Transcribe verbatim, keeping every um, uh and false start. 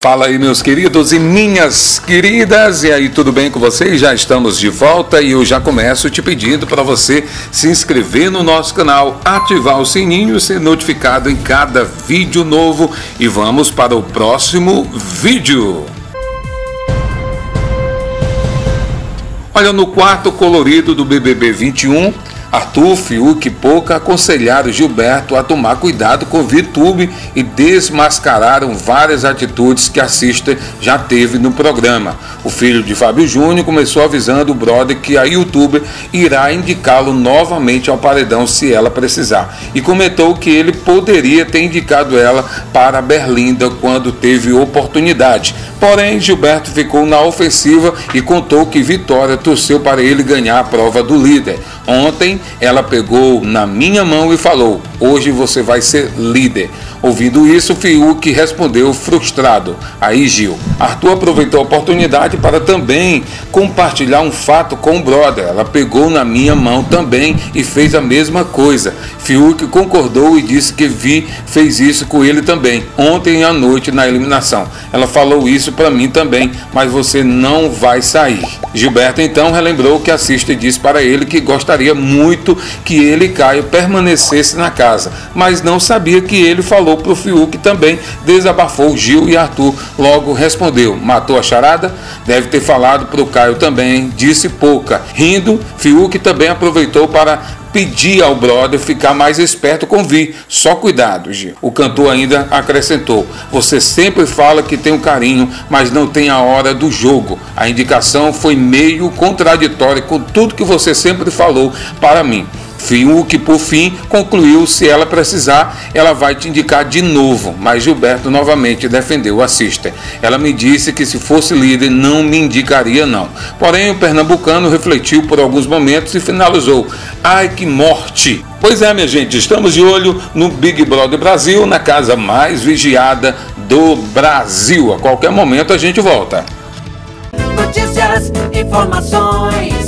Fala aí, meus queridos e minhas queridas, e aí, tudo bem com vocês? Já estamos de volta e eu já começo te pedindo para você se inscrever no nosso canal, ativar o sininho, ser notificado em cada vídeo novo e vamos para o próximo vídeo. Olha, no quarto colorido do B B B vinte e um, Arthur, Fiuk e Poca aconselharam Gilberto a tomar cuidado com o VTube e desmascararam várias atitudes que a Sister já teve no programa. O filho de Fábio Júnior começou avisando o brother que a youtuber irá indicá-lo novamente ao paredão se ela precisar, e comentou que ele poderia ter indicado ela para a Berlinda quando teve oportunidade. Porém, Gilberto ficou na ofensiva e contou que Vitória torceu para ele ganhar a prova do líder. Ontem, ela pegou na minha mão e falou: hoje você vai ser líder. Ouvindo isso, Fiuk respondeu frustrado. Aí, Gil, Arthur aproveitou a oportunidade para também compartilhar um fato com o brother. Ela pegou na minha mão também e fez a mesma coisa. Fiuk concordou e disse que Vi fez isso com ele também, ontem à noite na eliminação. Ela falou isso para mim também, mas você não vai sair. Gilberto então relembrou que a Sister disse para ele que gostaria muito que ele e Caio permanecessem na casa, mas não sabia que ele falou para o Fiuk também. Desabafou Gil e Arthur logo respondeu: matou a charada? Deve ter falado para o Caio também, disse Poca. Rindo, Fiuk também aproveitou para pedir ao brother ficar mais esperto com Vi. Só cuidado, Gil. O cantor ainda acrescentou: você sempre fala que tem um carinho, mas não tem a hora do jogo. A indicação foi meio contraditória com tudo que você sempre falou para mim. Fiuk, por fim, concluiu: se ela precisar, ela vai te indicar de novo. Mas Gilberto novamente defendeu a Sister. Ela me disse que se fosse líder não me indicaria não. Porém, o pernambucano refletiu por alguns momentos e finalizou: ai, que morte! Pois é, minha gente, estamos de olho no Big Brother Brasil, na casa mais vigiada do Brasil. A qualquer momento a gente volta. Notícias, informações,